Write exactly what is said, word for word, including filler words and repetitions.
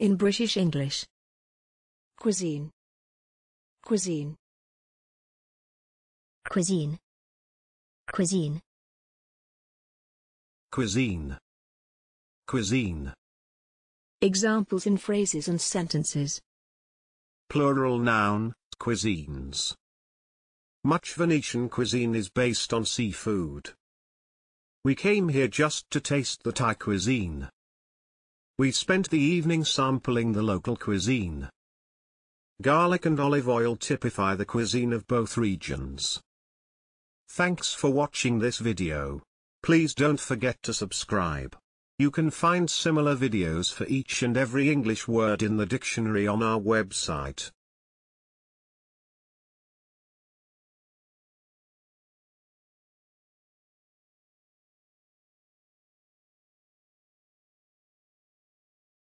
In British English. Cuisine. Cuisine. Cuisine. Cuisine. Cuisine. Cuisine. Examples in phrases and sentences. Plural noun, cuisines. Much Venetian cuisine is based on seafood. We came here just to taste the Thai cuisine. We spent the evening sampling the local cuisine. Garlic and olive oil typify the cuisine of both regions. Thanks for watching this video. Please don't forget to subscribe. You can find similar videos for each and every English word in the dictionary on our website.